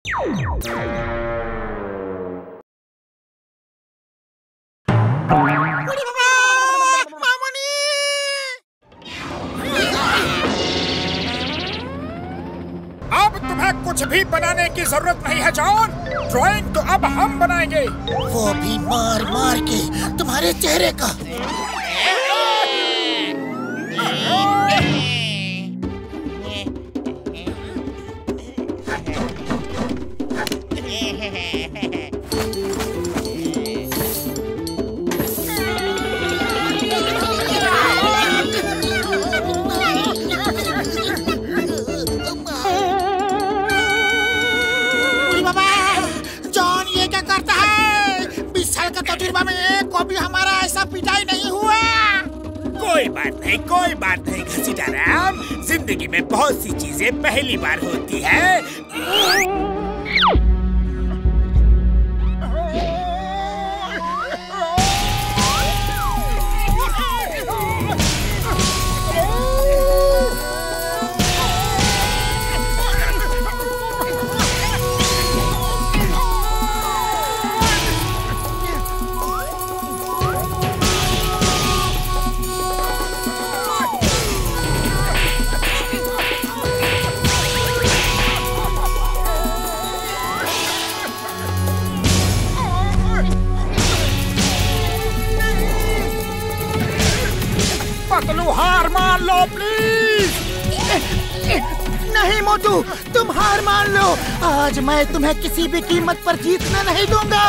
अब तुम्हें कुछ भी बनाने की जरूरत नहीं है जॉन। ड्राइंग तो अब हम बनाएंगे, वो भी मार मार के तुम्हारे चेहरे का। तजुर्बा में एक को भी हमारा ऐसा पिटाई नहीं हुआ। कोई बात नहीं घसीटाराम, जिंदगी में बहुत सी चीजें पहली बार होती है। पतलू हार मान लो प्लीज। नहीं मोटू, तुम हार मान लो। आज मैं तुम्हें किसी भी कीमत पर जीतने नहीं दूंगा।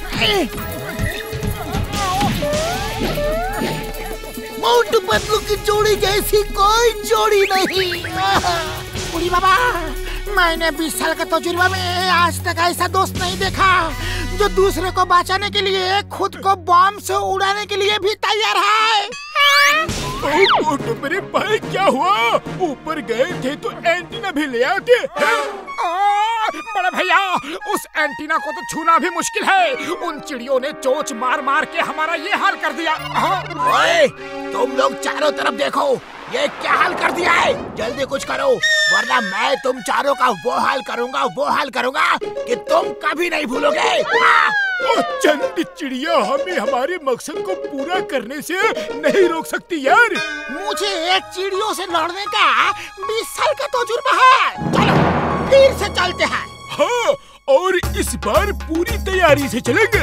मोटू पतलू की जोड़ी जैसी कोई जोड़ी नहीं। बुढ़ी बाबा, मैंने 20 साल का तजुर्बा में आज तक ऐसा दोस्त नहीं देखा जो दूसरे को बचाने के लिए खुद को बम से उड़ाने के लिए भी तैयार है। मोटू मेरे भाई, क्या हुआ? ऊपर गए थे तो एंटीना भी ले आते। बड़े भैया, उस एंटीना को तो छूना भी मुश्किल है। उन चिड़ियों ने चोंच मार मार के हमारा ये हाल कर दिया। ओए, तुम लोग चारों तरफ देखो, ये क्या हाल कर दिया है। जल्दी कुछ करो, वरना मैं तुम चारों का वो हाल करूंगा कि तुम कभी नहीं भूलोगे। चंद चिड़िया हमें हमारे मकसद को पूरा करने से नहीं रोक सकती यार। मुझे एक चिड़ियों से लड़ने का 20 साल का तजुर्बा है। चलो फिर से चलते हैं। हाँ, और इस बार पूरी तैयारी से चलेंगे।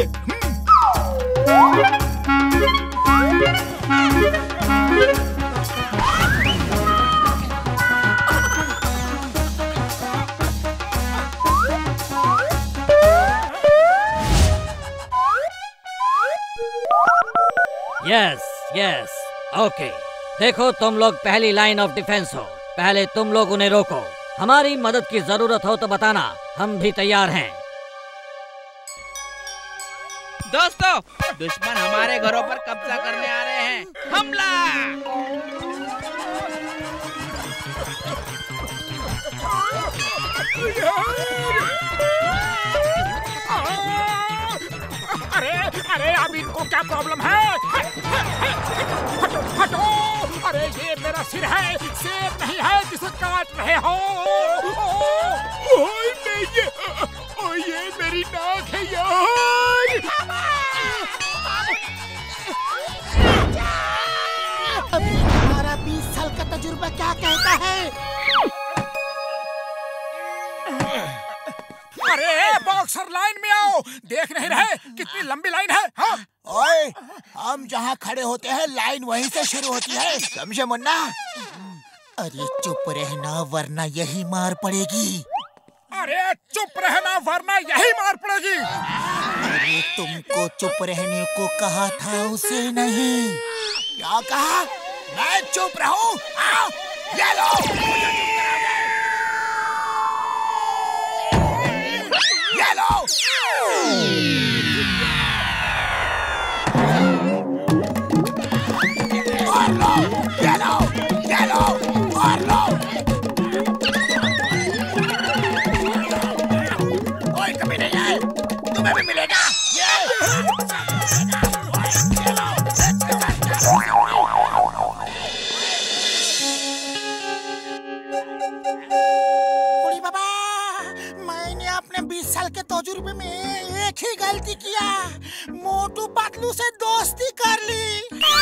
Yes, okay. देखो, तुम लोग पहली लाइन ऑफ डिफेंस हो। पहले तुम लोग उन्हें रोको। हमारी मदद की जरूरत हो तो बताना, हम भी तैयार हैं। दोस्तों, दुश्मन हमारे घरों पर कब्जा करने आ रहे हैं। हमला! अरे अब इनको क्या प्रॉब्लम है? हटो! अरे ये मेरा सिर है, सेब नहीं है जिसे काट रहे हो। ये मेरी नाक है यार। अभी हमारा 20 साल का तजुर्बा क्या कहता है? अरे बॉक्सर, लाइन में आओ। देख नहीं रहे कितनी लंबी लाइन है? हाँ? ओए, हम जहाँ खड़े होते हैं लाइन वहीं से शुरू होती है, समझे मुन्ना? अरे चुप रहना वरना यही मार पड़ेगी। अरे चुप रहना वरना यही मार पड़ेगी। अरे तुमको चुप रहने को कहा था, उसे नहीं। क्या कहा? मैं चुप रहूं? आओ, ये लो। ये लो। और लो, ये लो, ये लो, और लो। कोई कमी नहीं है, तुम्हें भी मिलेगा। बुढ़ी बाबा, मैं मैंने अपने 20 साल के तजुर्बे में एक ही गलती किया, मोटू पतलू से दोस्ती कर ली।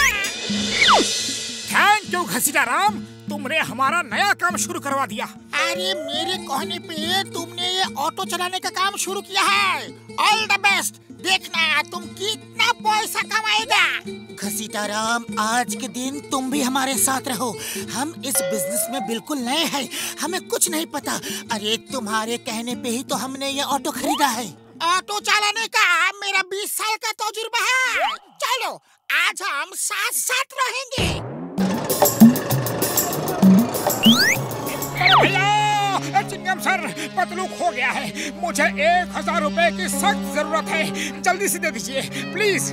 थैंक यू घसीटा राम, तुमने हमारा नया काम शुरू करवा दिया। अरे मेरे कहने पे तुमने ये ऑटो चलाने का काम शुरू किया है। ऑल द बेस्ट, देखना तुम कितना पैसा कमाएगा। घसीटा राम, आज के दिन तुम भी हमारे साथ रहो। हम इस बिजनेस में बिल्कुल नए हैं, हमें कुछ नहीं पता। अरे तुम्हारे कहने पे ही तो हमने ये ऑटो खरीदा है। ऑटो चलाने का मेरा 20 साल का तजुर्बा है। चलो आज हम साथ साथ रहेंगे। भैया, चिंगम सर, पतलू खो गया है। मुझे 1000 रुपए की सख्त जरूरत है, जल्दी से दे दीजिए प्लीज।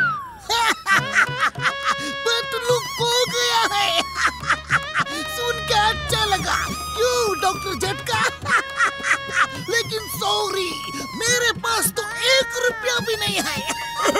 पतलू खो गया है। सुन के अच्छा लगा, क्यों डॉक्टर झटका? लेकिन सॉरी, मेरे पास तो 1 रुपया भी नहीं है।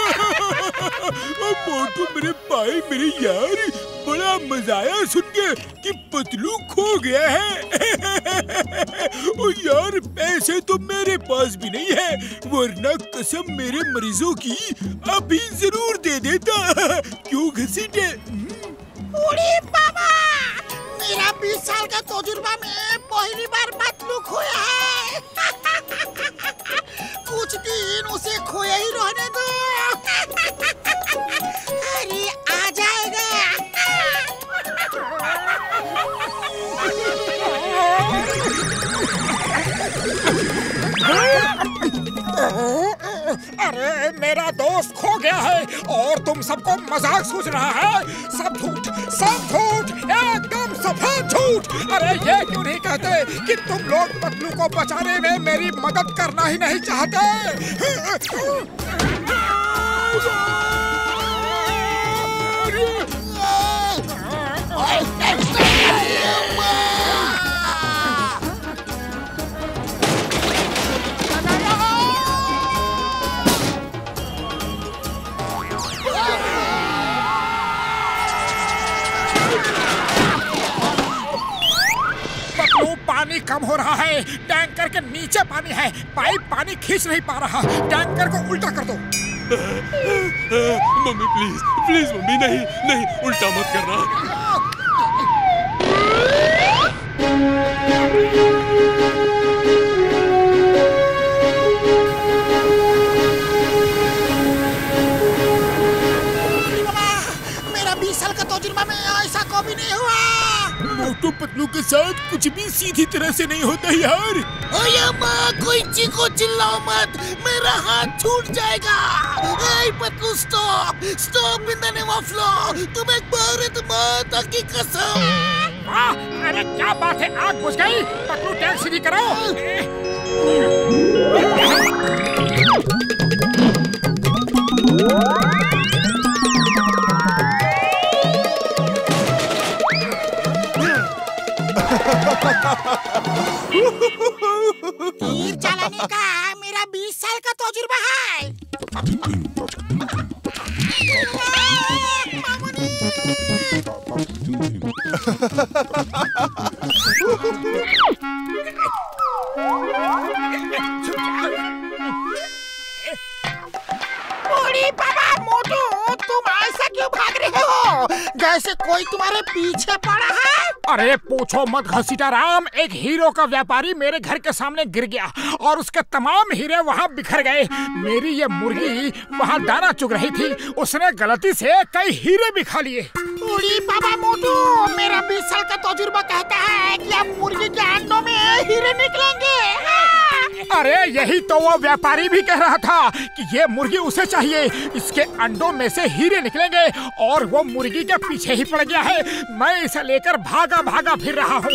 मोटू मेरे भाई, मेरे यार, बड़ा मजा आया सुन के कि पतलू खो गया है। ओ यार, पैसे तो मेरे पास भी नहीं है, वरना कसम मेरे मरीजों की अभी जरूर दे देता। क्यों घसीटे? उड़ी बाबा, मेरा 20 साल का तजुर्बा में पहली बार पतलू खोया है। कुछ दिन उसे खोया ही रहने दो। अरे आ जाएगा। अरे मेरा दोस्त खो गया है और तुम सबको मजाक सूझ रहा है। सब झूठ, सब झूठ, एकदम सफेद झूठ। अरे ये क्यों नहीं कहते कि तुम लोग पतलू को बचाने में मेरी मदद करना ही नहीं चाहते? पानी कम हो रहा है, टैंकर के नीचे पानी है, पाइप पानी खींच नहीं पा रहा। टैंकर को उल्टा कर दो। मम्मी प्लीज प्लीज, मम्मी नहीं नहीं, उल्टा मत करना। मेरा 20 साल का तजुर्बा में ऐसा कभी नहीं हुआ। मोटू पतलू के साथ कुछ भी सीधी तरह से नहीं होता यार। ओए माँ, कोई चीखो चिल्लाओ मत, मेरा हाथ छूट जाएगा। ए Patlu, stop stop in the name of law. तुम एक भारत माता की कसम। वाह, अरे क्या बात है, आग बुझ गई। पतलू टैंक सीधी करो। तीर चलाने का मेरा 20 साल का तजुर्बा है। बाबा मोटू, तुम ऐसा क्यों भाग रहे हो जैसे कोई तुम्हारे पीछे पड़ा है? अरे पूछो मत घसीटा राम, एक हीरो का व्यापारी मेरे घर के सामने गिर गया और उसके तमाम हीरे वहाँ बिखर गए। मेरी ये मुर्गी वहाँ दाना चुग रही थी, उसने गलती से कई हीरे भी खा लिए। उड़ी बाबा मोटू, मेरा 20 साल का तजुर्बा कहता है कि अब मुर्गी के अंडों में हीरे निकलेंगे। अरे यही तो वो व्यापारी भी कह रहा था कि ये मुर्गी उसे चाहिए, इसके अंडों में से हीरे निकलेंगे, और वो मुर्गी के पीछे ही पड़ गया है। मैं इसे लेकर भागा भागा फिर रहा हूँ।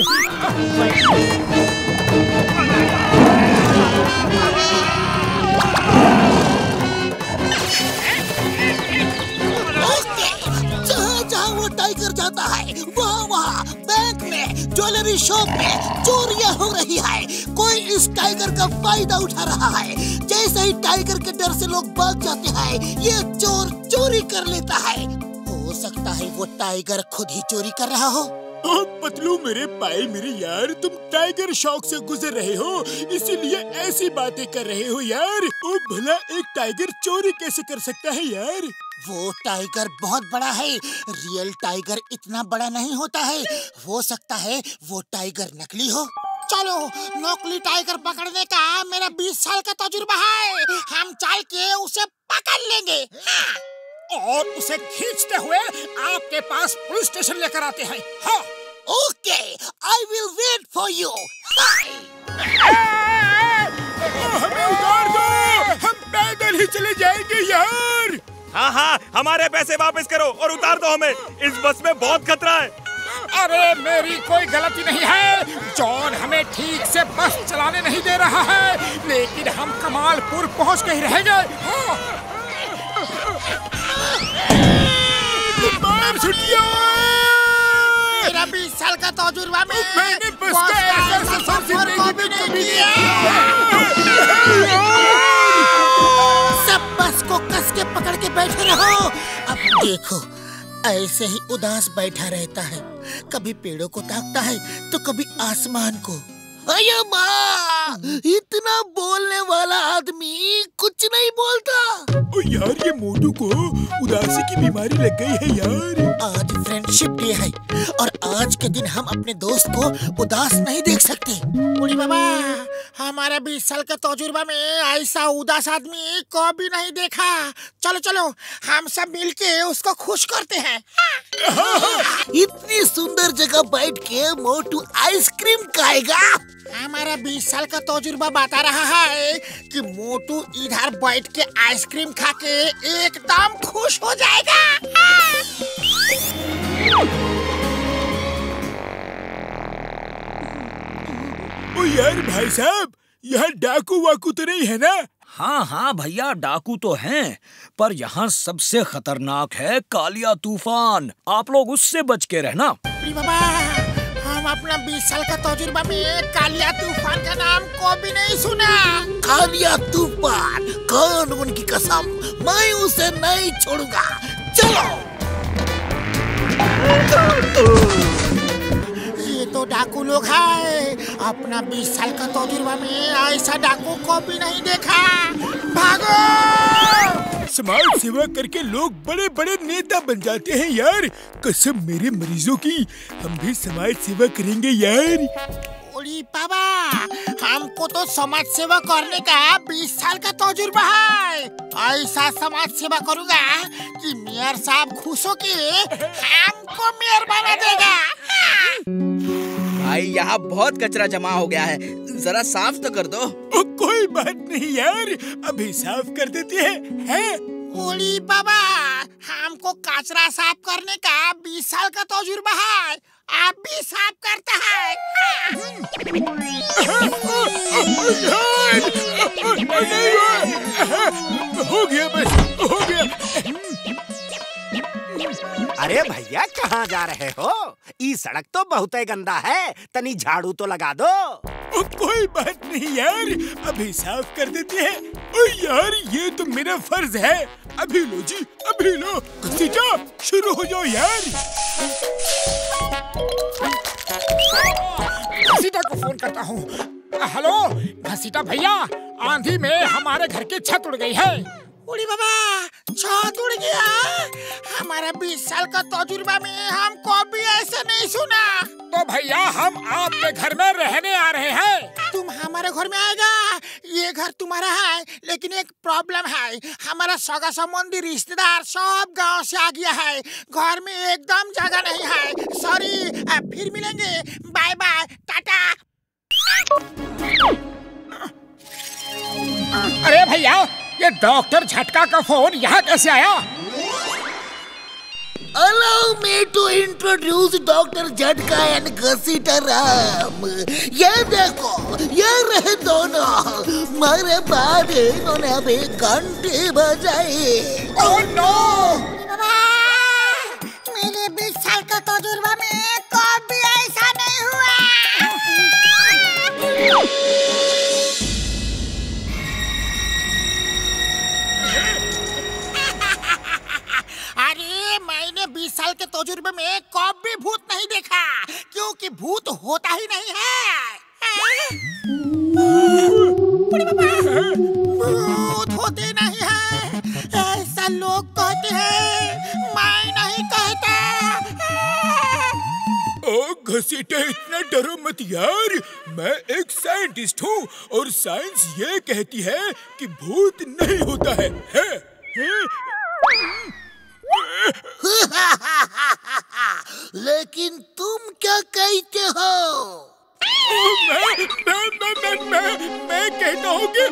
जहाँ वो टाइगर जाता है वहाँ बैंक में, ज्वेलरी शॉप में चोरियां हो रही है। कोई इस टाइगर का फायदा उठा रहा है। जैसे ही टाइगर के डर से लोग भाग जाते हैं, ये चोर चोरी कर लेता है। हो सकता है वो टाइगर खुद ही चोरी कर रहा हो। ओ पतलू मेरे भाई मेरे यार, तुम टाइगर शॉक से गुजर रहे हो, इसीलिए ऐसी बातें कर रहे हो यार। ओ भला एक टाइगर चोरी कैसे कर सकता है यार? वो टाइगर बहुत बड़ा है, रियल टाइगर इतना बड़ा नहीं होता है। हो सकता है वो टाइगर नकली हो। चलो, नकली टाइगर पकड़ने का मेरा 20 साल का तजुर्बा है। हम चल के उसे पकड़ लेंगे। हाँ। और उसे खींचते हुए आपके पास पुलिस स्टेशन लेकर आते हैं। हाँ। Okay, I will wait for you. हमें उतार दो, हम पैदल ही चले जाएंगे यार। हाँ हाँ, हमारे पैसे वापस करो और उतार दो हमें, इस बस में बहुत खतरा है। अरे मेरी कोई गलती नहीं है, जॉन हमें ठीक से बस चलाने नहीं दे रहा है, लेकिन हम कमालपुर पहुंच के ही रहेंगे। मार छुट्टियां। मेरा 20 साल का तजुर्बा में मैंने बस का ऐसा सफर कभी नहीं किया। सब बस को कस के पकड़ के बैठे रहो। अब देखो, ऐसे ही उदास बैठा रहता है, कभी पेड़ों को ताकता है तो कभी आसमान को। अयो माँ, इतना बोलने वाला आदमी कुछ नहीं बोलता। ओ यार, ये मोटू को उदासी की बीमारी लग गई है यार। आज फ्रेंडशिप डे है और आज के दिन हम अपने दोस्त को उदास नहीं देख सकते। बूढ़ी बाबा, हमारे 20 साल के तजुर्बा में ऐसा उदास आदमी कभी नहीं देखा। चलो चलो, हम सब मिलके उसको खुश करते हैं। इतनी सुंदर जगह बैठ के मोटू आइसक्रीम खाएगा। हमारा 20 साल का तजुर्बा बता रहा है कि मोटू इधर बैठ के आइसक्रीम खा के एकदम खुश हो जाएगा। ओ यार भाई साहब, यहाँ डाकू वाकू तो नहीं है ना? हाँ हाँ भैया, डाकू तो हैं, पर यहाँ सबसे खतरनाक है कालिया तूफान। आप लोग उससे बच के रहना। बाबा, हम अपना 20 साल का तजुर्बा में कालिया तूफान का नाम को भी नहीं सुना। कालिया तूफान, कौन उनकी कसम, मैं उसे नहीं छोड़ूंगा। चलो। ये तो डाकू लोग हैं। अपना 20 साल का तजुर्बा में ऐसा डाकू को भी नहीं देखा। भागो! समाज सेवा करके लोग बड़े बड़े नेता बन जाते हैं यार। कसम मेरे मरीजों की, हम भी समाज सेवा करेंगे यार। ओली बाबा, हमको तो समाज सेवा करने का 20 साल का तजुर्बा है। ऐसा समाज सेवा करूंगा कि मेयर साहब खुश होके हमको मेयर बना देगा। भाई, यहाँ बहुत कचरा जमा हो गया है, जरा साफ तो कर दो। ओ, कोई बात नहीं यार, अभी साफ कर देते हैं। ओली बाबा, हमको कचरा साफ करने का 20 साल का तजुर्बा है। आप भी साफ करता है। हो गया बस, हो गया। अरे भैया, कहाँ जा रहे हो? ई सड़क तो बहुत ही गंदा है, तनी झाड़ू तो लगा दो। ओ, कोई बात नहीं यार, अभी साफ कर देते हैं। ओ यार, ये तो मेरा फर्ज है। अभी लो जी, अभी लो। घसीटा, शुरू हो जाओ यार। घसीटा को फोन करता हूँ। हेलो घसीटा भैया, आंधी में हमारे घर की छत उड़ गई है। उड़ी बाबा, छत उड़ गया। हमारा 20 साल का तजुर्बा में हम कभी ऐसा नहीं सुना। तो भैया, हम आपके घर में रहने आ रहे हैं। तुम हमारे घर में आएगा? ये घर तुम्हारा है, लेकिन एक प्रॉब्लम है। हमारा सगा संबंधी रिश्तेदार सब गांव से आ गया है। घर में एकदम जगह नहीं है। सॉरी, फिर मिलेंगे। Bye bye, tata. अरे भैया, ये डॉक्टर झटका का फोन यहाँ कैसे आया? Allow me to introduce doctor Jhatka and Ghasita Ram. ये देखो, ये रहे दोनों। मेरे बाद इन्होंने अभी घंटे बजाई। Oh no! मेरे 20 साल का तजुर्बा में कभी ऐसा नहीं हुआ। अरे, मैंने 20 साल के तजुर्बे में कभी भूत नहीं देखा। कि भूत होता ही नहीं है। भूत होते नहीं है, ऐसा लोग कहते हैं, मैं नहीं कहता। ओ घसीटे, इतना डरो मत यार। मैं एक साइंटिस्ट हूँ और साइंस ये कहती है कि भूत नहीं होता है। लेकिन तुम क्या कहते हो? मैं कहता हूँ कि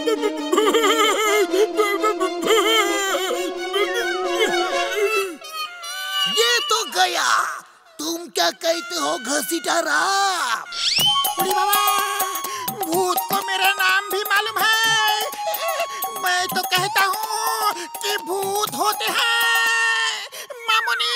ये तो गया। तुम क्या कहते हो घसीटा राम? अरे बाबा, भूत को मेरा नाम भी मालूम है। मैं तो कहता हूँ कि भूत होते हैं मामूनी।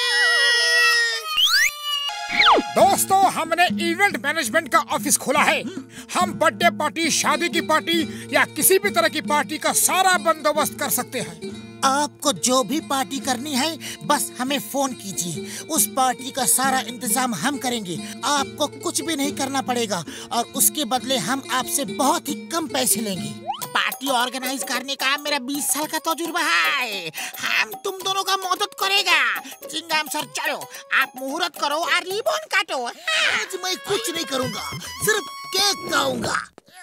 दोस्तों, हमने इवेंट मैनेजमेंट का ऑफिस खोला है। हम बर्थडे पार्टी, शादी की पार्टी या किसी भी तरह की पार्टी का सारा बंदोबस्त कर सकते हैं। आपको जो भी पार्टी करनी है बस हमें फोन कीजिए, उस पार्टी का सारा इंतजाम हम करेंगे। आपको कुछ भी नहीं करना पड़ेगा और उसके बदले हम आपसे बहुत ही कम पैसे लेंगे। पार्टी ऑर्गेनाइज करने का मेरा 20 साल का तजुर्बा है। हम तुम दोनों का मदद करेगा। चिंगाम सर, चलो आप मुहूर्त करो और रिबन काटो। आज मैं कुछ नहीं करूँगा, सिर्फ केक खाऊंगा।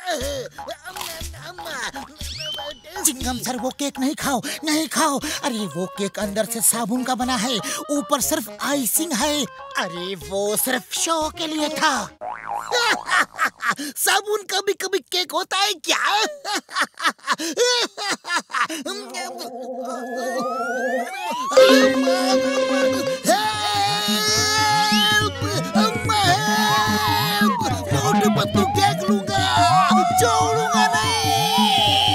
चिंगम सर, वो केक नहीं खाओ, नहीं खाओ। अरे वो केक अंदर से साबुन का बना है, ऊपर सिर्फ आइसिंग है। अरे वो सिर्फ शो के लिए था। साबुन का भी कभी केक होता है क्या? मोटू पतलू केक लूंगा, छोड़ूंगा नहीं।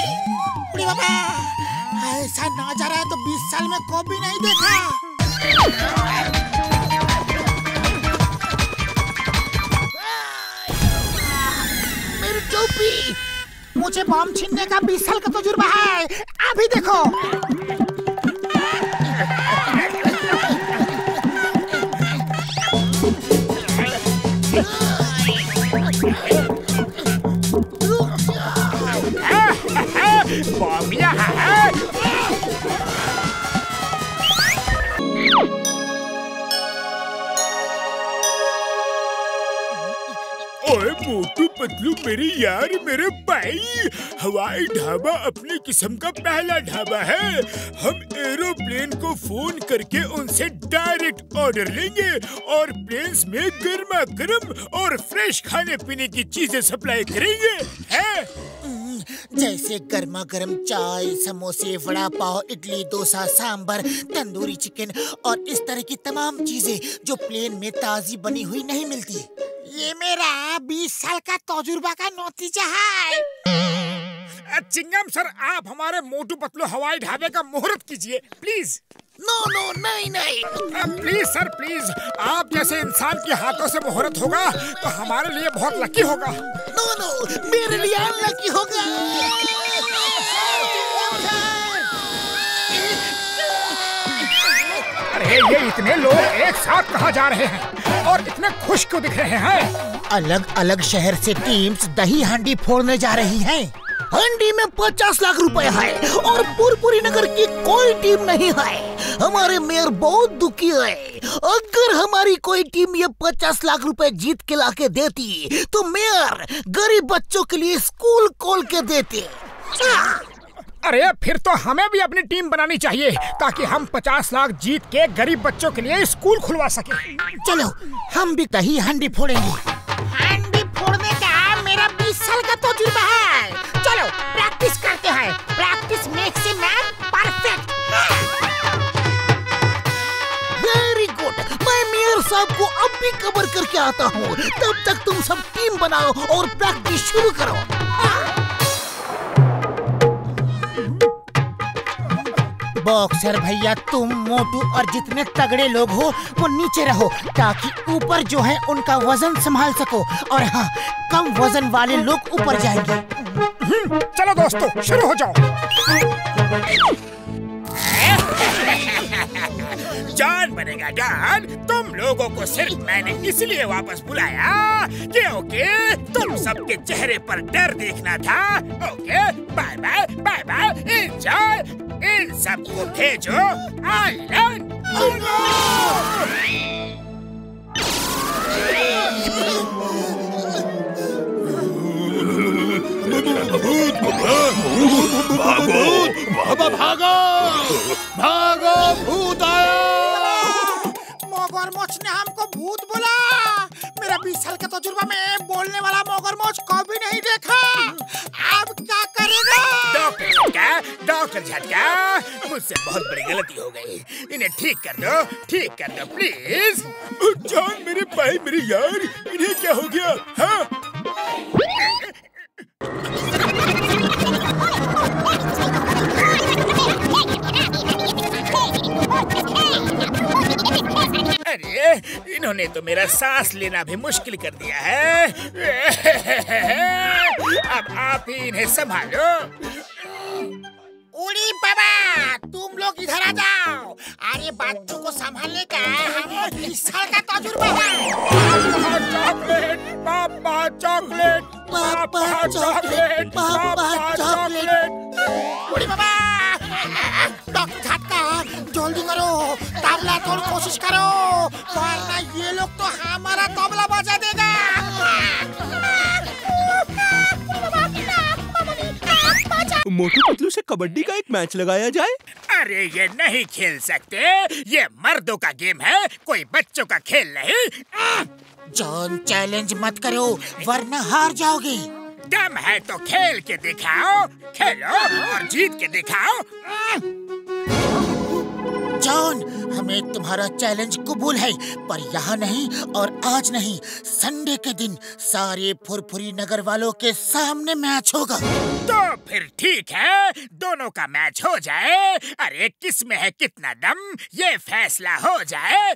ऐसा नजारा तो 20 साल में कभी नहीं देखा। मेरी टोपी, मुझे बम छीनने का 20 साल का तजुर्बा है। अभी देखो। ओए मोटू पतलू, मेरे यार, मेरे भाई, हवाई ढाबा अपनी किस्म का पहला ढाबा है। हम एरोप्लेन को फोन करके उनसे डायरेक्ट ऑर्डर लेंगे और प्लेन्स में गर्मा गर्म और फ्रेश खाने पीने की चीजें सप्लाई करेंगे। है जैसे गर्मा गर्म चाय, समोसे, वड़ा पाव, इडली, डोसा, सांभर, तंदूरी चिकन और इस तरह की तमाम चीजें जो प्लेन में ताजी बनी हुई नहीं मिलती। ये मेरा 20 साल का तजुर्बा का नतीजा है। चिंगम सर, आप हमारे मोटू पतलू हवाई ढाबे का मुहूर्त कीजिए प्लीज। नो नो, नहीं नहीं। Please sir, please. आप जैसे इंसान के हाथों से मुहूर्त होगा तो हमारे लिए बहुत लकी होगा। नो नो, मेरे लिए अनलकी होगा। अरे ये इतने लोग एक साथ कहाँ जा रहे हैं और इतने खुश क्यों दिख रहे हैं? अलग अलग शहर से टीम्स दही हांडी फोड़ने जा रही हैं। हांडी में 50 लाख रुपए है और पुरपुरी नगर की कोई टीम नहीं है। हमारे मेयर बहुत दुखी है। अगर हमारी कोई टीम ये 50 लाख रुपए जीत के लाके देती तो मेयर गरीब बच्चों के लिए स्कूल खोल के देते। अरे फिर तो हमें भी अपनी टीम बनानी चाहिए ताकि हम 50 लाख जीत के गरीब बच्चों के लिए स्कूल खुलवा सके। चलो हम भी दही हांडी फोड़ेंगे। हांडी फोड़ने का मेरा 20 साल का तजुर्बा है। चलो प्रैक्टिस करते हैं। Practice makes a man perfect. Very good. मैं मेयर साहब को अब भी कवर करके आता हूँ। तब तक तुम सब टीम बनाओ और प्रैक्टिस शुरू करो। बॉक्सर भैया, तुम, मोटू और जितने तगड़े लोग हो वो नीचे रहो ताकि ऊपर जो है उनका वजन संभाल सको। और हाँ, कम वजन वाले लोग ऊपर जाएंगे। चलो दोस्तों, शुरू हो जाओ। जॉन बनेगा डॉन। तुम लोगों को सिर्फ मैंने इसलिए वापस बुलाया क्योंकि तुम सबके चेहरे पर डर देखना था। Okay, bye bye bye bye, enjoy. इन सबको भेजो आइलैंड। भागो भागो भागो, भूत आया। मगरमच्छ ने हमको भूत बोला। मेरा 20 साल का तजुर्बा में बोलने वाला मगरमच्छ कभी नहीं देखा। अब क्या करेगा? डॉक्टर झटका, मुझसे बहुत बड़ी गलती हो गई। इन्हें ठीक कर दो प्लीज। जॉन मेरे भाई, मेरे यार, इन्हें क्या हो गया? हाँ? अरे, इन्होंने तो मेरा सांस लेना भी मुश्किल कर दिया है। अब आप ही इन्हें संभालो। उड़ी बाबा, तुम लोग इधर आ जाओ। अरे बच्चों को संभालने का हमको 20 साल का तजुर्बा है। चॉकलेट, पापा चॉकलेट, पापा चॉकलेट, पापा चॉकलेट। उड़ी बाबा, डॉक्टर झटका, जल्दी करो, तबला तोड़ कोशिश करो, वरना ये लोग तो हमारा तबला बजा देगा। मोटू पतलू से कबड्डी का एक मैच लगाया जाए। अरे ये नहीं खेल सकते, ये मर्दों का गेम है, कोई बच्चों का खेल नहीं। जॉन, चैलेंज मत करो वरना हार जाओगे। दम है तो खेल के दिखाओ, खेलो और जीत के दिखाओ। जॉन, हमें तुम्हारा चैलेंज कबूल है, पर यहाँ नहीं और आज नहीं, संडे के दिन सारे फुरफुरी नगर वालों के सामने मैच होगा। तो फिर ठीक है, दोनों का मैच हो जाए। अरे किस में है कितना दम, ये फैसला हो जाए।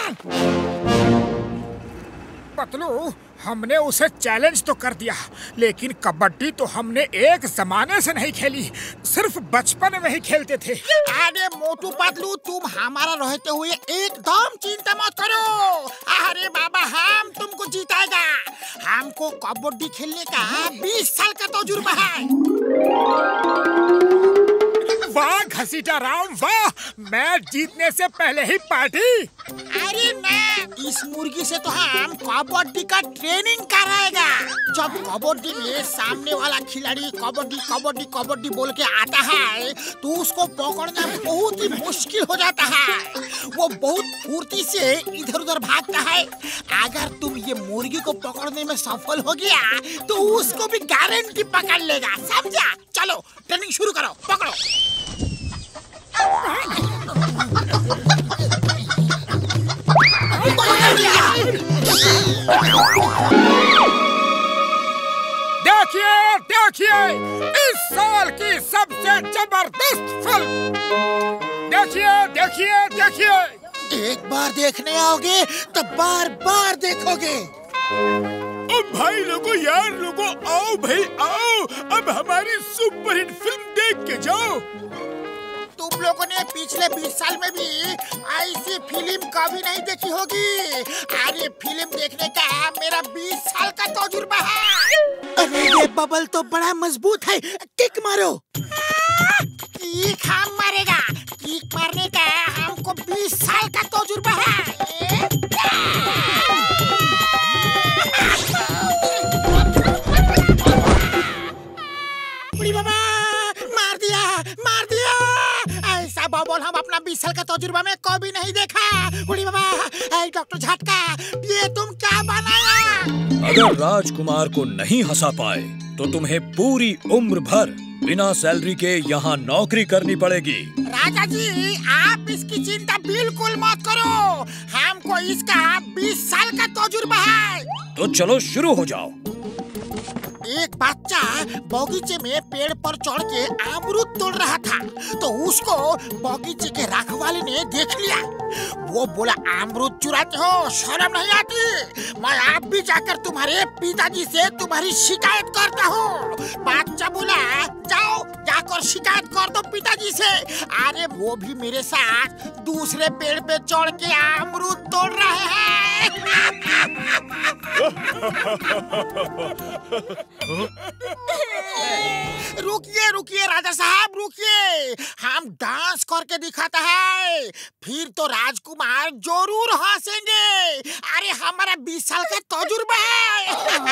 पतलू, हमने उसे चैलेंज तो कर दिया, लेकिन कबड्डी तो हमने एक जमाने से नहीं खेली, सिर्फ बचपन में ही खेलते थे। अरे मोटू पतलू, तुम हमारा रहते हुए एकदम चिंता मत करो। अरे बाबा, हम तुमको जीताएगा। हमको कबड्डी खेलने का 20 साल का तजुर्बा है। वाह घसीटा राम, वाह! मैच जीतने से पहले ही पार्टी। अरे ना, इस मुर्गी से तो हम कबड्डी का ट्रेनिंग कराएगा। जब कबड्डी में सामने वाला खिलाड़ी कबड्डी कबड्डी कबड्डी बोल के आता है तो उसको पकड़ना बहुत ही मुश्किल हो जाता है। वो बहुत फुर्ती से इधर उधर भागता है। अगर तुम ये मुर्गी को पकड़ने में सफल हो गया तो उसको भी गारंटी पकड़ लेगा, समझा? चलो ट्रेनिंग शुरू करो, पकड़ो। देखिए देखिए, इस साल की सबसे जबरदस्त फिल्म। देखिए देखिए देखिए। एक बार देखने आओगे तो बार बार देखोगे। अब भाई लोगों, यार लोगों, आओ भाई आओ, अब हमारी सुपरहिट फिल्म देख के जाओ। तुम लोगों ने पिछले 20 साल में भी ऐसी फिल्म कभी नहीं देखी होगी। अरे फिल्म देखने का मेरा 20 साल का तजुर्बा है। अरे ये बबल तो बड़ा मजबूत है, किक मारो। किक हम मारेगा, किक मारने का हमको 20 साल का तजुर्बा है। बाबा, मार दिया, मार दिया। ऐसा बबल हम अपना 20 साल का तजुर्बा में कभी नहीं देखा। उड़ी बाबा, डॉक्टर झटका, ये तुम क्या बनाया? अगर राजकुमार को नहीं हंसा पाए तो तुम्हें पूरी उम्र भर बिना सैलरी के यहाँ नौकरी करनी पड़ेगी। राजा जी, आप इसकी चिंता बिल्कुल मत करो, हमको इसका 20 साल का तजुर्बा है। तो चलो शुरू हो जाओ। एक बच्चा बगीचे में पेड़ पर चढ़ के अमरूद तोड़ रहा था तो उसको बगीचे के रखवाले ने देख लिया। वो बोला, अमरूद चुराते हो, शर्म नहीं आती? मैं आप भी जाकर तुम्हारे पिताजी से तुम्हारी शिकायत करता हूँ। बच्चा बोला, जाओ जाकर और शिकायत कर दो पिताजी से। अरे वो भी मेरे साथ दूसरे पेड़ पे चढ़ के अमरूद तोड़ रहे हैं। रुकिए रुकिए राजा साहब रुकिए, हम डांस करके दिखाता है, फिर तो राजकुमार जरूर हंसेंगे। अरे हमारा 20 साल का तजुर्बा है।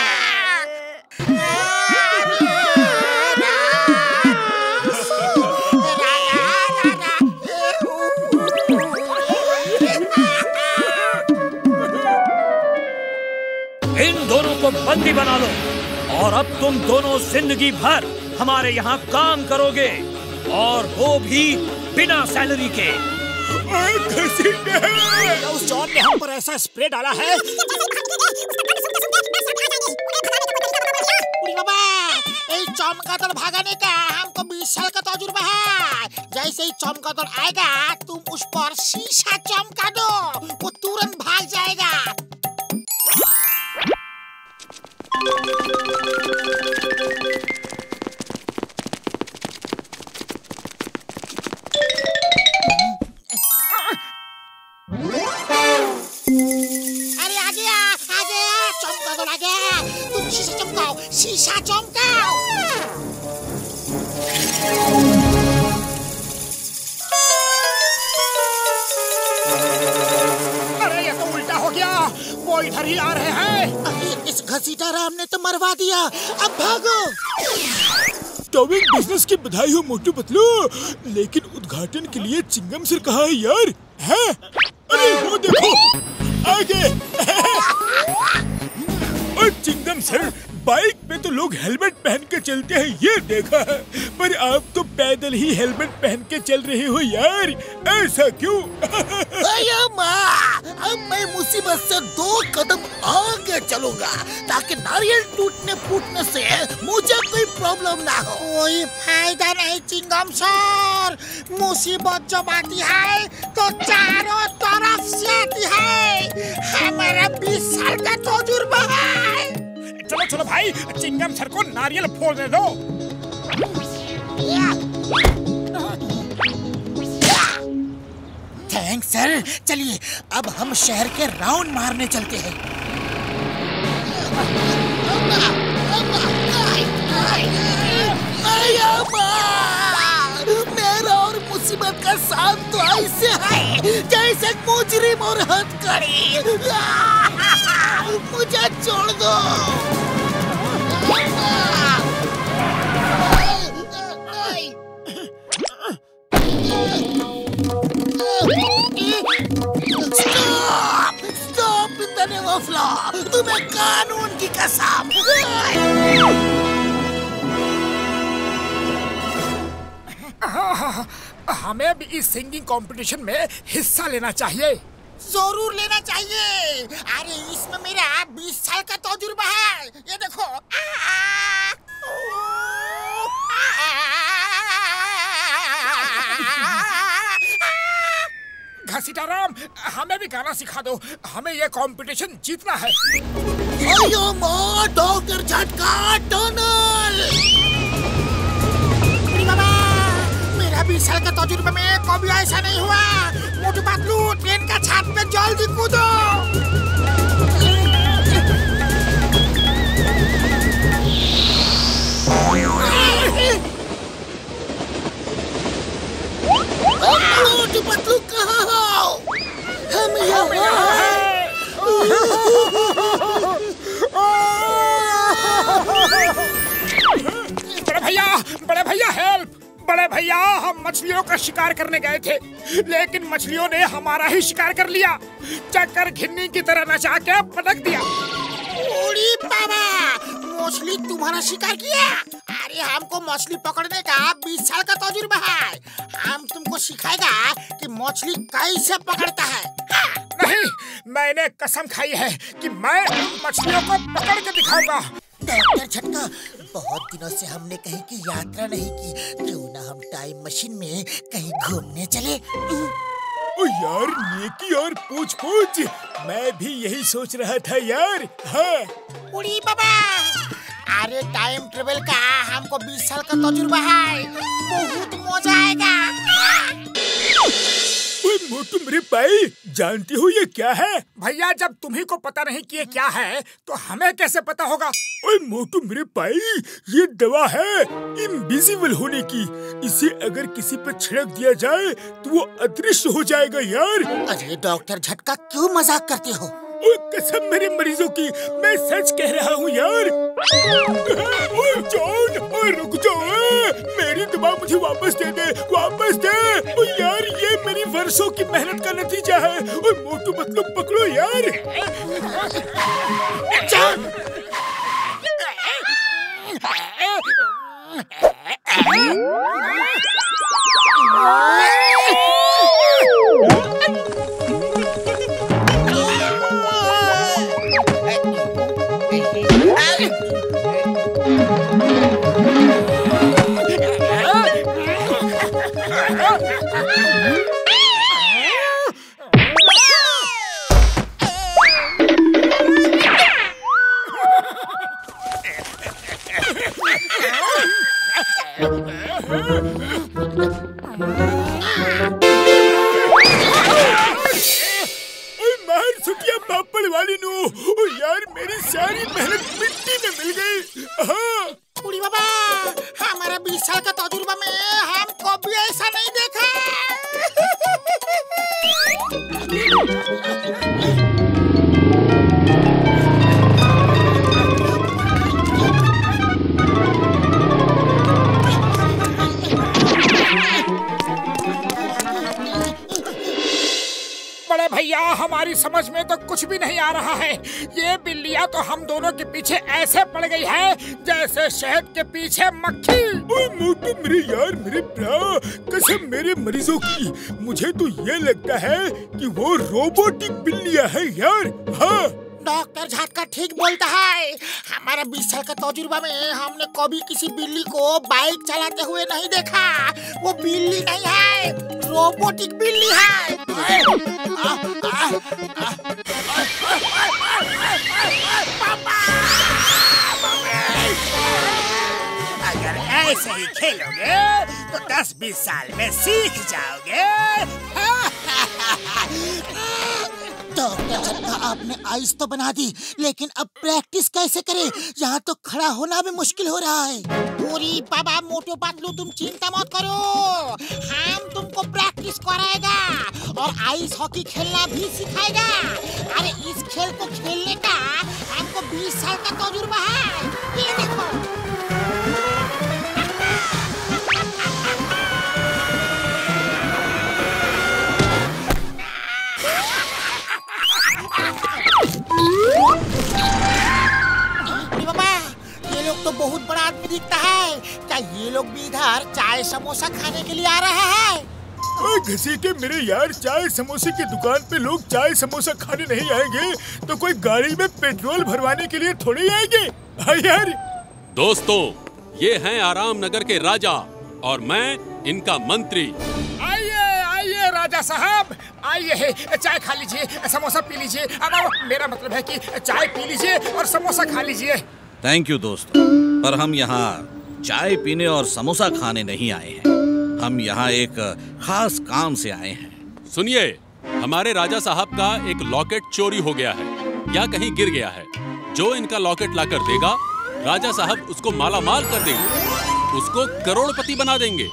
इन दोनों को बंदी बना लो और अब तुम दोनों जिंदगी भर हमारे यहाँ काम करोगे, और वो भी बिना सैलरी के। उस जॉन ने हम पर ऐसा स्प्रे डाला है। बाबा, चमगादड़ भागने का हमको 20 साल का तजुर्बा है। जैसे ही चमगादड़ आएगा तुम उस पर शीशा चमका दो, वो तुरंत भाग जाएगा। अरे आ गया चमगादड़ आ गया। तुम शीशा चमकाओ, शीशा चमकाओ। अरे ये तो उल्टा हो गया, वो इधर ही आ रहे हैं। अरे इस घसीटा राम ने तो मरवा दिया, अब भागो। टॉविंग बिजनेस की बधाई हो मोटू पतलू, लेकिन उद्घाटन के लिए चिंगम सर कहाँ है यार? है? अरे वो देखो आगे। और चिंगम सर, बाइक पे तो लोग हेलमेट पहन के चलते हैं, ये देखा है, पर आप तो पैदल ही हेलमेट पहन के चल रहे हो यार, ऐसा क्यों? माँ, अब मैं मुसीबत से 2 कदम आगे चलूंगा ताकि नारियल टूटने फूटने से मुझे कोई प्रॉब्लम ना हो। कोई फायदा नहीं चिंगम सर, मुसीबत जब आती है तो चारों तरफ से आती है। हमारा 20 साल का तजुर्बा है। चलो चलो भाई, चिंगम सर को नारियल फोड़ने दो। Thanks sir. चलिए अब हम शहर के राउंड मारने चलते हैं। मेरा और मुसीबत का साथ तो ऐसे है जैसे मुजरिम और हथकड़ी। मुझे छोड़ दो। Stop in the name of law. तुम्हें कानून की कसम। हमें भी इस सिंगिंग कंपटीशन में हिस्सा लेना चाहिए। जरूर लेना चाहिए। अरे इसमें मेरा 20 साल का तजुर्बा है, ये देखो। घसीटाराम, हमें भी गाना सिखा दो, हमें ये कंपटीशन जीतना है। डॉक्टर झटका टनल। मेरा 20 साल का तजुर्बा में कभी ऐसा नहीं हुआ। मोटू पतलू, ट्रेन का छत पे जल्दी कूदो। मोटू पतलू कहाँ हो? हम यहाँ हैं। बड़े भैया हेल्प। बड़े भैया, हम मछलियों का शिकार करने गए थे, लेकिन मछलियों ने हमारा ही शिकार कर लिया। चक्कर घिन्नी की तरह नचा के पटक दिया। ओरी बाबा, मछली तुम्हारा शिकार किया? अरे हमको मछली पकड़ने का 20 साल का तजुर्बा है। हम तुमको सिखाएगा कि मछली कैसे पकड़ता है। नहीं, मैंने कसम खाई है कि मैं मछलियों को पकड़ के दिखाऊंगा। डॉक्टर झटका, बहुत दिनों से हमने कहीं की यात्रा नहीं की, क्यों ना हम टाइम मशीन में कहीं घूमने चले? ओ यार, नेकी और पूछ पूछ, मैं भी यही सोच रहा था यार। हाँ। उड़ी बाबा, अरे टाइम ट्रेवल का हमको 20 साल का तजुर्बा है, बहुत मजा आएगा। मोटू मेरे भाई, जानती हो ये क्या है? भैया जब तुम्ही को पता नहीं कि ये क्या है तो हमें कैसे पता होगा? ओए मोटू मेरे भाई, ये दवा है इनविजिबल होने की। इसे अगर किसी पे छिड़क दिया जाए तो वो अदृश्य हो जाएगा यार। अरे डॉक्टर झटका क्यों मजाक करते हो? कसम मेरे मरीजों की, मैं सच कह रहा हूँ यार। जॉन, रुक जाओ, मेरी दवा मुझे वापस दे दे, वापस दे। यार ये मेरी वर्षों की मेहनत का नतीजा है। मोटू मतलब पकड़ो यार। पापड़ वाली नो, यार मेरी सारी मेहनत मिट्टी में मिल गई। बूढ़ी बाबा, हमारा 20 साल का तजुर्बा में हमको भी ऐसा नहीं देखा। बड़े भैया, हमारी समझ में तो कुछ भी नहीं आ रहा है। ये बिल्लियाँ तो हम दोनों के पीछे ऐसे पड़ गई है जैसे शहद के पीछे मक्खी। मोटू मेरे यार, मेरे प्रा, कसम मेरे मरीजों की, मुझे तो ये लगता है कि वो रोबोटिक बिल्लियाँ है यार। हाँ, डॉक्टर झटका ठीक बोलता है। हमारा 20 साल का तजुर्बा में हमने कभी किसी बिल्ली को बाइक चलाते हुए नहीं देखा। वो बिल्ली नहीं है, रोबोटिक बिल्ली है। अगर ऐसे ही खेलोगे तो 10-20 साल में सीख जाओगे। डॉक्टर झटका, आपने आइस तो बना दी, लेकिन अब प्रैक्टिस कैसे करें? यहाँ तो खड़ा होना भी मुश्किल हो रहा है। अरे बाबा मोटू पतलू, तुम चिंता मत करो, हम तुमको प्रैक्टिस कराएगा और आइस हॉकी खेलना भी सिखाएगा। अरे इस खेल को खेलने का हमको 20 साल का तजुर्बा है। ये देखो। तो बहुत बड़ा आदमी दिखता है। क्या ये लोग भी इधर चाय समोसा खाने के लिए आ रहे हैं? घसी के मेरे यार, चाय समोसे की दुकान पे लोग चाय समोसा खाने नहीं आएंगे तो कोई गाड़ी में पेट्रोल भरवाने के लिए थोड़ी आएंगे। हाँ यार। दोस्तों, ये हैं आराम नगर के राजा और मैं इनका मंत्री। आइए आइए राजा साहब, आइए, चाय खा लीजिए, समोसा पी लीजिए। अब मेरा मतलब है कि चाय पी लीजिए और समोसा खा लीजिए। थैंक यू दोस्तों, पर हम यहाँ चाय पीने और समोसा खाने नहीं आए हैं। हम यहाँ एक खास काम से आए हैं। सुनिए, हमारे राजा साहब का एक लॉकेट चोरी हो गया है या कहीं गिर गया है। जो इनका लॉकेट लाकर देगा, राजा साहब उसको माला माल कर देंगे, उसको करोड़पति बना देंगे।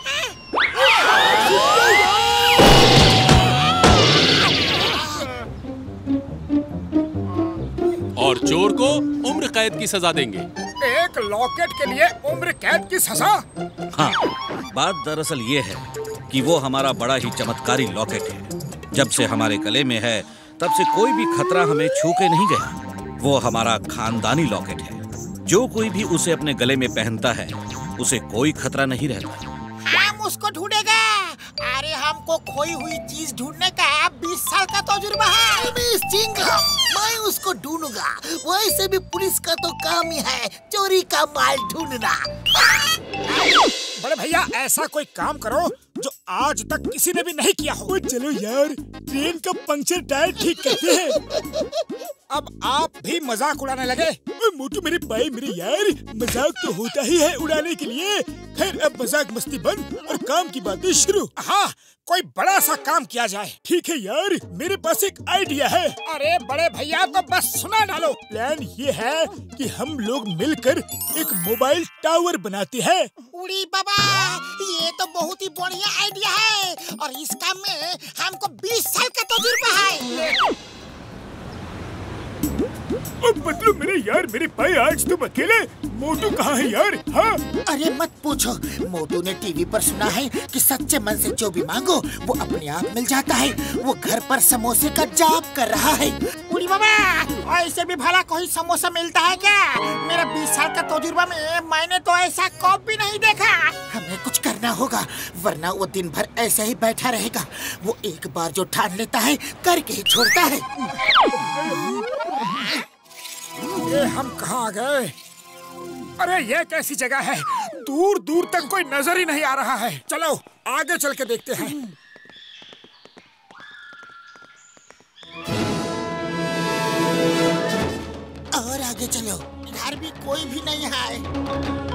और चोर को उम्र कैद की सजा देंगे। एक लॉकेट के लिए उम्र कैद की सजा? हाँ, बात दरअसल ये है कि वो हमारा बड़ा ही चमत्कारी लॉकेट है। जब से हमारे गले में है तब से कोई भी खतरा हमें छू के नहीं गया। वो हमारा खानदानी लॉकेट है। जो कोई भी उसे अपने गले में पहनता है उसे कोई खतरा नहीं रहता। हम उसको ढूंढेगा। अरे हमको खोई हुई चीज ढूंढने का 20 साल का तजुर्बा है। मैं उसको ढूंढूंगा। वैसे भी पुलिस का तो काम ही है चोरी का माल ढूंढना। बड़े भैया, ऐसा कोई काम करो जो आज तक किसी ने भी नहीं किया हो। चलो यार, ट्रेन का पंक्चर टायर ठीक करते हैं। अब आप भी मजाक उड़ाने लगे। मोटू मेरे भाई मेरे यार, मजाक तो होता ही है उड़ाने के लिए। खैर अब मजाक मस्ती बंद और काम की बातें शुरू। हाँ, कोई बड़ा सा काम किया जाए। ठीक है यार, मेरे पास एक आइडिया है। अरे बड़े भैया तो बस सुना डालो। प्लान ये है कि हम लोग मिलकर एक मोबाइल टावर बनाते हैं। उड़ी बाबा, ये तो बहुत ही बढ़िया आइडिया है और इस काम में हमको 20 साल का तजुर्बा है। बदलो मेरे यार मेरे भाई, आज तुम अकेले? मोटू कहाँ है यार? हाँ? अरे मत पूछो, मोटू ने टीवी पर सुना है कि सच्चे मन से जो भी मांगो वो अपने आप मिल जाता है। वो घर पर समोसे का जाप कर रहा है। उड़ी बाबा, ऐसे भी भला कोई समोसा मिलता है क्या? मेरा 20 साल का तजुर्बा में मैंने तो ऐसा कॉप भी नहीं देखा। हमें कुछ करना होगा, वरना वो दिन भर ऐसे ही बैठा रहेगा। वो एक बार जो ठान लेता है करके ही छोड़ता है। ये हम कहाँ आ गए? अरे ये कैसी जगह है? दूर दूर तक कोई नजर ही नहीं आ रहा है। चलो आगे चल के देखते हैं। और आगे चलो, इधर भी कोई भी नहीं है।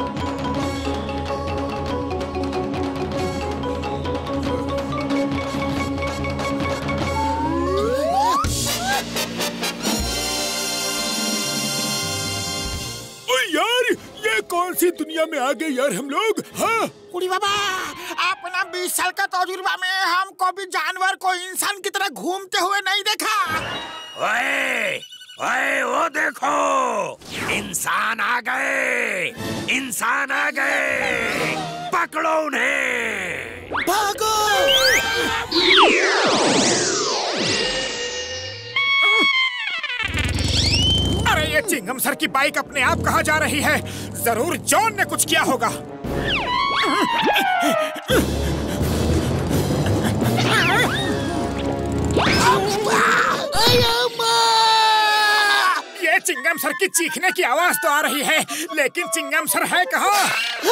यार ये कौन सी दुनिया में आ गए यार हम लोग? हाँ? उड़ी बाबा, अपना 20 साल का तजुर्बा में हमको भी जानवर को इंसान की तरह घूमते हुए नहीं देखा। ओए, ओए वो देखो, इंसान आ गए, इंसान आ गए, पकड़ो उन्हें। भागो! अरे ये चिंगम सर की बाइक अपने आप कहाँ जा रही है? जरूर जॉन ने कुछ किया होगा। ये चिंगम सर की चीखने की आवाज तो आ रही है, लेकिन चिंगम सर है कहाँ?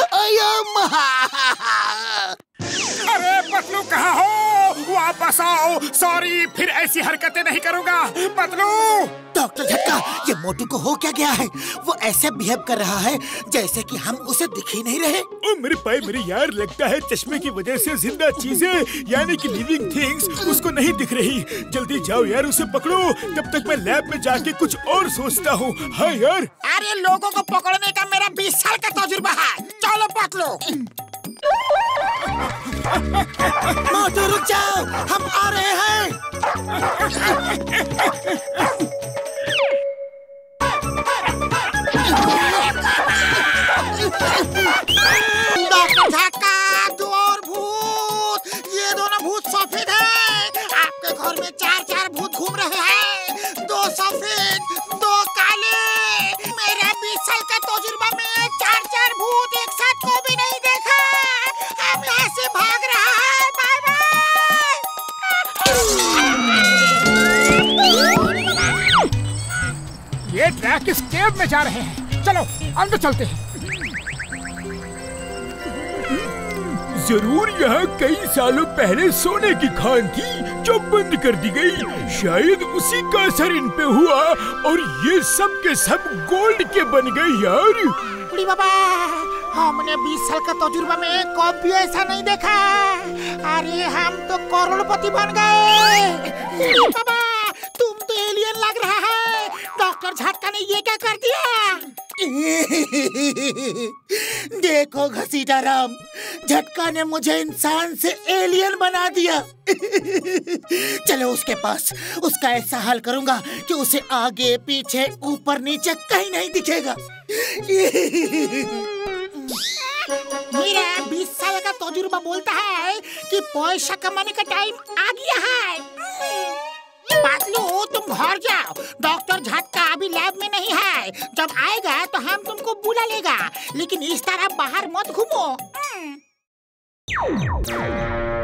अरे पतलू कहाँ हो? वापस आओ। सॉरी, फिर ऐसी हरकतें नहीं करूँगा। पतलू! डॉक्टर झटका, ये मोटू को हो क्या गया है? वो ऐसे बिहेव कर रहा है जैसे कि हम उसे दिख ही नहीं रहे। ओ मेरे भाई मेरे यार, लगता है चश्मे की वजह से जिंदा चीजें यानी कि लिविंग थिंग्स उसको नहीं दिख रही। जल्दी जाओ यार, उसे पकड़ो। तब तक मैं लैब में जाके कुछ और सोचता हूँ। हाँ यार। अरे लोगों को पकड़ने का मेरा 20 साल का तजुर्बा है। चलो पकड़ो। मोटू रुक जाओ, हम आ रहे हैं। डॉक्टर झटका, दो और भूत। ये दोनों भूत सफेद हैं। आपके घर में 4-4 भूत घूम रहे हैं, 2 सफेद 2 काले। मेरा 20 साल का तजुर्बा में 4-4 भूत एक साथ को भी नहीं देखा। हम यहाँ से भाग रहा है। Bye bye. ये ट्रैक इस केव में जा रहे हैं। चलो अंदर चलते हैं। जरूर यहाँ कई सालों पहले सोने की खान थी जो बंद कर दी गई। शायद उसी का असर इन पे हुआ और ये सब के सब गोल्ड के बन गए यार। उड़ी बाबा, हमने 20 साल का तजुर्बा में कभी ऐसा नहीं देखा। अरे हम तो करोड़पति बन गए। उड़ी बाबा, तुम तो एलियन लग रहा है। डॉक्टर झटका ने ये क्या कर दिया? देखो घसीटा राम, झटका ने मुझे इंसान से एलियन बना दिया। चलो उसके पास, उसका ऐसा हाल करूंगा कि उसे आगे पीछे ऊपर नीचे कहीं नहीं दिखेगा। मेरा 20 साल का तजुर्बा बोलता है कि पैसा कमाने का टाइम आ गया है। बातलू, तुम घर जाओ। डॉक्टर झटका अभी लैब में नहीं है। जब आएगा तो हम तुमको बुला लेगा, लेकिन इस तरह बाहर मत घूमो।